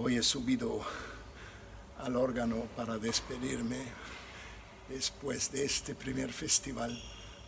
Hoy he subido al órgano para despedirme después de este primer festival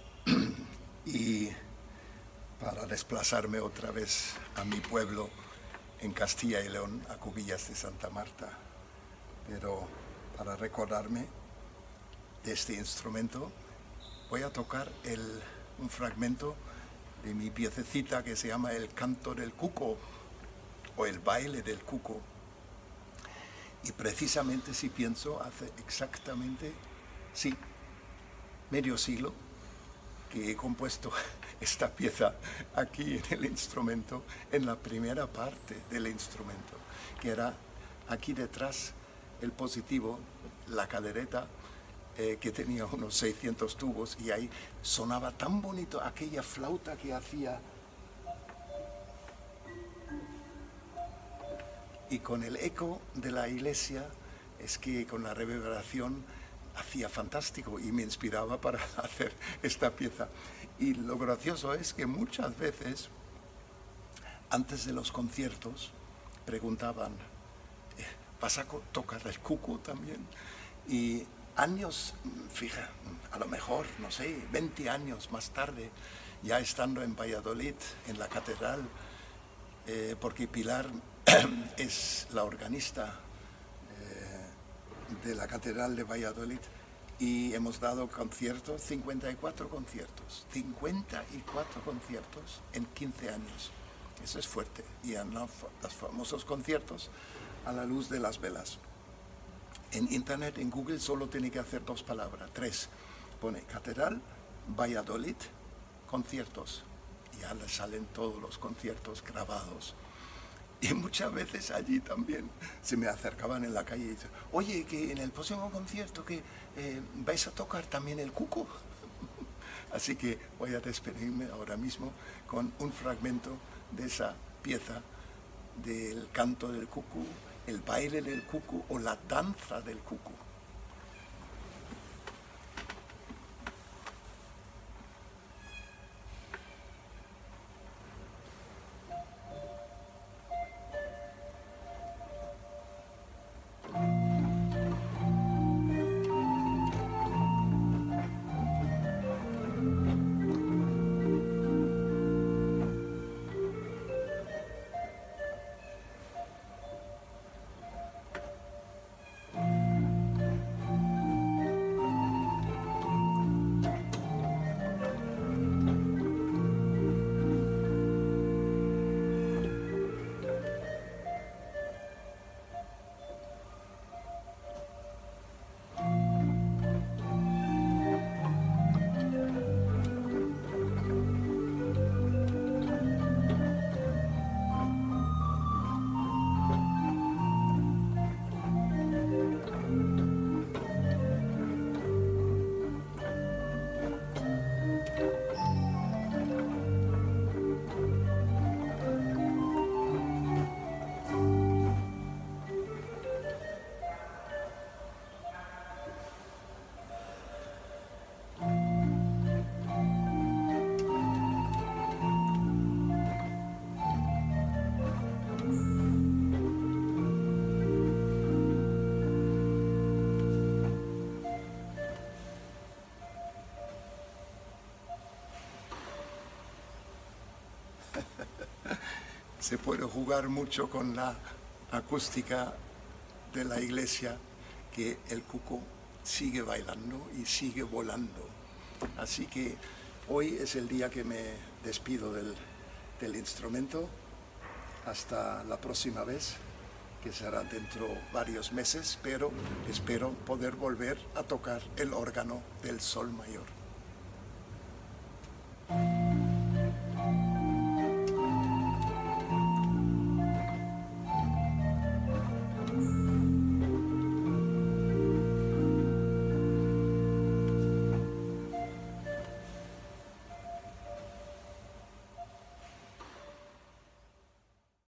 y para desplazarme otra vez a mi pueblo en Castilla y León, a Cubillas de Santa Marta. Pero para recordarme de este instrumento voy a tocar un fragmento de mi piececita que se llama El canto del cuco o El baile del cuco. Y precisamente, si pienso, hace exactamente, sí, medio siglo que he compuesto esta pieza aquí en el instrumento, en la primera parte del instrumento, que era aquí detrás el positivo, la cadereta, que tenía unos 600 tubos, y ahí sonaba tan bonito aquella flauta que hacía. Y con el eco de la iglesia, es que con la reverberación hacía fantástico y me inspiraba para hacer esta pieza. Y lo gracioso es que muchas veces, antes de los conciertos, preguntaban, ¿vas a tocar el cuco también? Y años, fija, a lo mejor, no sé, 20 años más tarde, ya estando en Valladolid, en la catedral, porque Pilar es la organista de la Catedral de Valladolid, y hemos dado conciertos, 54 conciertos en 15 años. Eso es fuerte. Y en los famosos conciertos a la luz de las velas. En internet, en Google, solo tiene que hacer 2 palabras, 3. Pone Catedral, Valladolid, conciertos. Y ya le salen todos los conciertos grabados. Y muchas veces allí también se me acercaban en la calle y dicen, oye, que en el próximo concierto que vais a tocar también el cuco. Así que voy a despedirme ahora mismo con un fragmento de esa pieza del canto del cuco, el baile del cuco o la danza del cuco. Se puede jugar mucho con la acústica de la iglesia, que el cuco sigue bailando y sigue volando. Así que hoy es el día que me despido del instrumento. Hasta la próxima vez, que será dentro de varios meses, pero espero poder volver a tocar el órgano del Sol Mayor.